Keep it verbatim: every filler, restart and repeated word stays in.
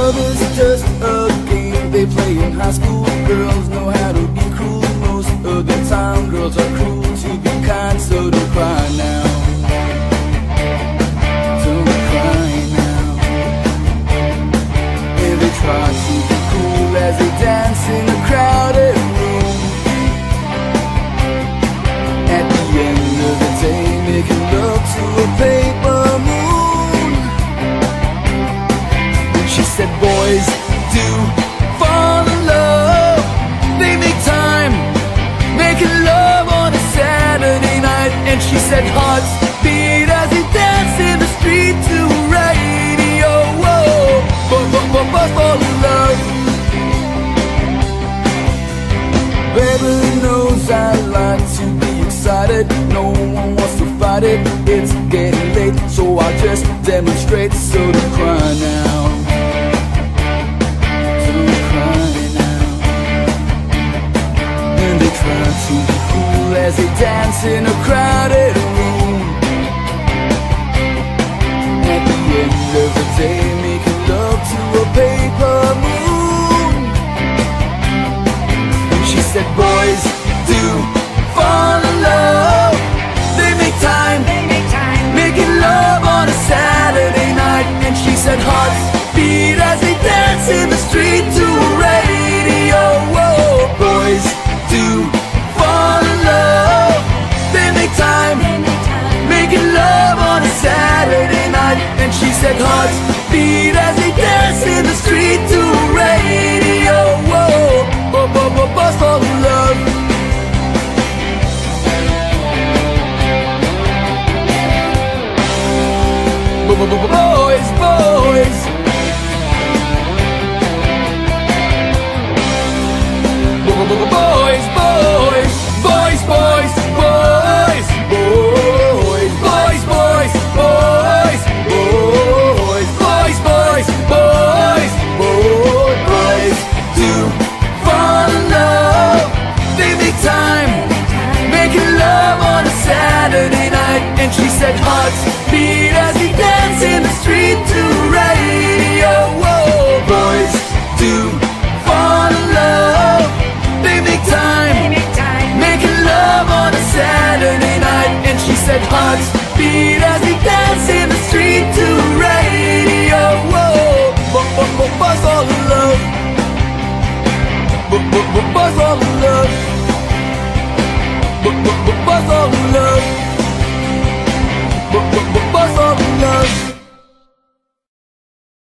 Love is just a game they play in high school. Girls know how to be cruel. Most of the time girls are cruel to be kind. So don't cry now, don't cry now. And they try to be cool as they dance in a crowded room. At the end of the day, making love to a paper moon. And she said boys do fall in love. They make time, making love on a Saturday night. And she said hearts beat as they dance in the street to radio. Whoa, but but but but fall in love. Baby knows I like to be excited. No one wants to fight it. It's getting late, so I'll just demonstrate. So don't cry now, don't cry now. And they try to be cool as they dance in a crowded room. At the end of the day, making love to a paper moon. And she said boys do fall in love. They make time, they make time, making love on a Saturday night. And she said hearts beat as they dance in the street to a radio. Whoa, boys do fall in love. They make time, they make time, making love on a Saturday night. And she said hearts beat as they dance in the street to a radio. Whoa, bo bo bo boys fall in love. Boys, boys. Boys, boys. Boys, boys, boys. Boys, boys, boys. Boys, boys. Boys, boys, boys. Boys, boys. Do fall in love. They make time, making love on a Saturday night. And she said hearts beat as they dance in the street to radio. Whoa, boys do fall in love. They make time, they make time, making love on a Saturday night. And she said hearts beat as they dance in